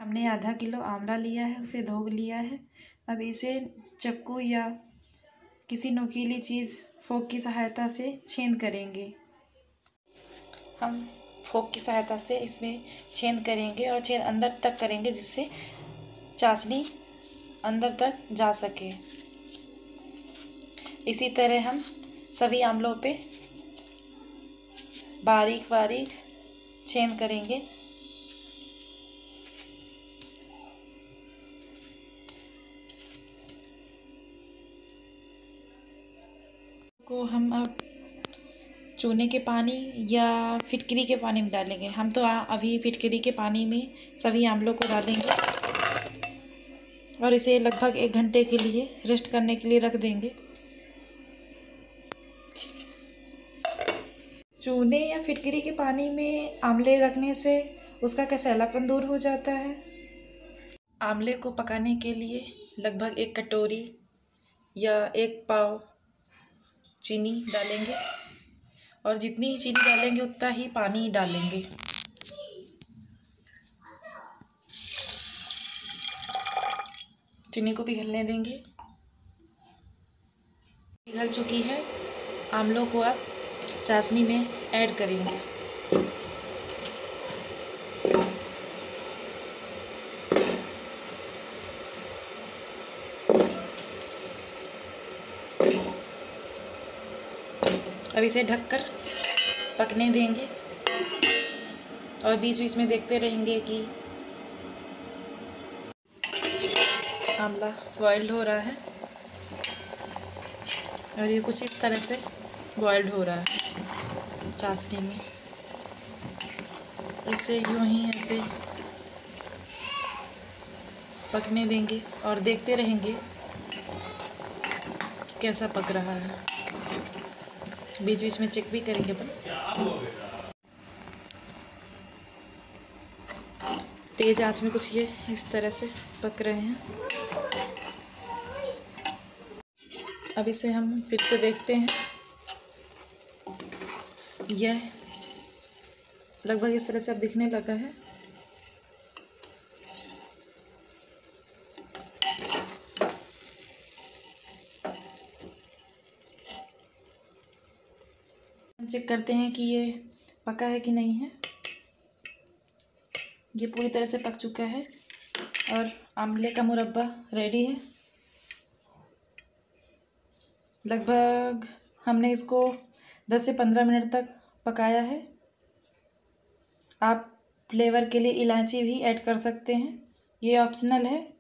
हमने आधा किलो आंवला लिया है, उसे धो लिया है। अब इसे चाकू या किसी नुकीली चीज़ फोक की सहायता से छेद करेंगे। हम फोक की सहायता से इसमें छेद करेंगे और छेद अंदर तक करेंगे, जिससे चाशनी अंदर तक जा सके। इसी तरह हम सभी आंवलों पे बारीक बारीक छेद करेंगे। को हम अब चूने के पानी या फिटकरी के पानी में डालेंगे। हम तो अभी फिटकरी के पानी में सभी आंवलों को डालेंगे और इसे लगभग 1 घंटे के लिए रेस्ट करने के लिए रख देंगे। चूने या फिटकरी के पानी में आंवले रखने से उसका कसैलापन दूर हो जाता है। आंवले को पकाने के लिए लगभग 1 कटोरी या 1 पाव चीनी डालेंगे और जितनी ही चीनी डालेंगे उतना ही पानी डालेंगे। चीनी को पिघलने देंगे। पिघल चुकी है। आंवलों को अब चाशनी में ऐड करेंगे। अब इसे ढककर पकने देंगे और बीच बीच में देखते रहेंगे कि आंवला बॉइल्ड हो रहा है। और ये कुछ इस तरह से बॉइल्ड हो रहा है चाशनी में। इसे यूं ही ऐसे पकने देंगे और देखते रहेंगे कि कैसा पक रहा है। बीच बीच में चेक भी करेंगे अपन। तेज आंच में कुछ ये इस तरह से पक रहे हैं। अब इसे हम फिर से देखते हैं। यह लगभग इस तरह से अब दिखने लगा है। चेक करते हैं कि ये पका है कि नहीं है। ये पूरी तरह से पक चुका है और आंवले का मुरब्बा रेडी है। लगभग हमने इसको 10 से 15 मिनट तक पकाया है। आप फ्लेवर के लिए इलायची भी ऐड कर सकते हैं, ये ऑप्शनल है।